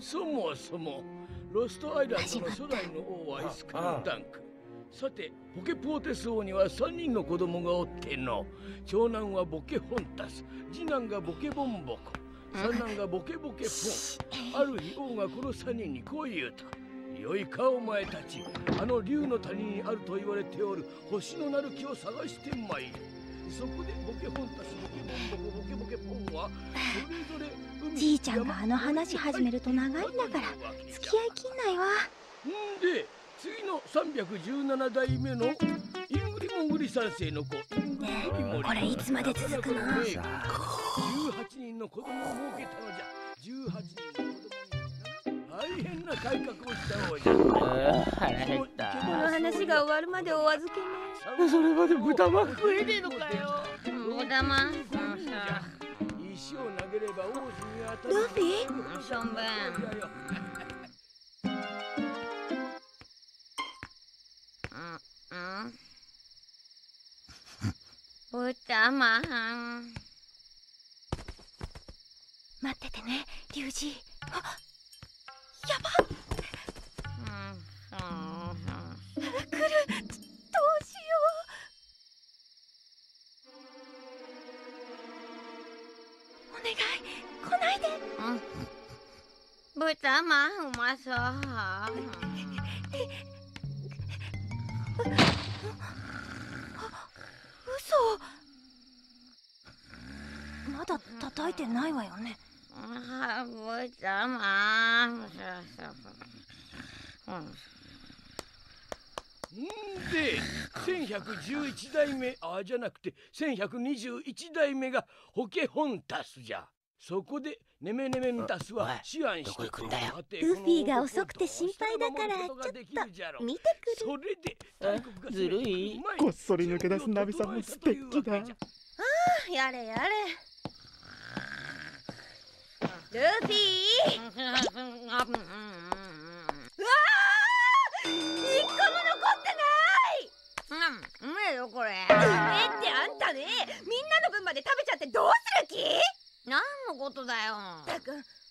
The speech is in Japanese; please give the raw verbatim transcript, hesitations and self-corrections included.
そもそもロストアイランドの初代の王はイスカルダンク。さてボケポーテス王にはさんにんの子供がおっての。長男はボケホンタス、次男がボケボンボコ、三男がボケボケポン。ある日王がこのさんにんにこう言うと。よいかお前たち、あの竜の谷にあると言われておる星のなる木を探してまいる。そこでボケホンタス、ボケボンボコ、ボケボケポンはそれぞれ海。 じいちゃんがあの話始めると長いんだから付き合いきんないわ。 んで次のさんびゃくじゅうななだいめのイングリモングリ三世の子イングリモリモリ、 これいつまで続くの？ じゅうはちにんの子供を設けたのじゃ。じゅうはちにんの子供に大変な改革をした王じゃ。 腹減った。 この話が終わるまでお預けね。 それまで豚まん食えねえのかよ。 豚まん石を投げれば王子に当たる。 ルフィ？ しょんべん。うん豚まん。 待っててね、リュウジ。あ、やばっ。来る。どうしよう。お願い、来ないで。 豚まんうまそう。 嘘。まだ叩いてないわよね。 豚まん。 んでせんひゃくじゅういちだいめ、あじゃなくてせんひゃくにじゅういちだいめがホケホンタスじゃ。そこでネメネメンタスは思案して、 ルフィが遅くて心配だからちょっと見てくる。 それで大国がずるい。 こっそり抜け出すナビさんも素敵だ。 ああ、やれやれ。ルフィー。うわー、一個も残ってない。 うん、うめえよこれ。 えってあんたね、みんなの分まで食べちゃってどうする気？ 何のことだよ。 たくん、